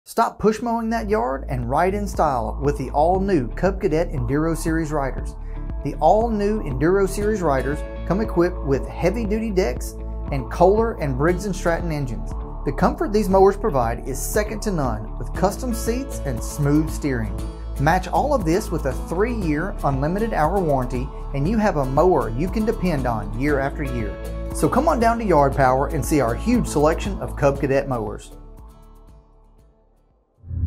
Stop push mowing that yard and ride in style with the all-new Cub Cadet Enduro Series riders. The all-new Enduro Series riders come equipped with heavy-duty decks and Kohler and Briggs & Stratton engines. The comfort these mowers provide is second to none, with custom seats and smooth steering. Match all of this with a 3-year unlimited hour warranty, and you have a mower you can depend on year after year. So come on down to Yard Power and see our huge selection of Cub Cadet mowers.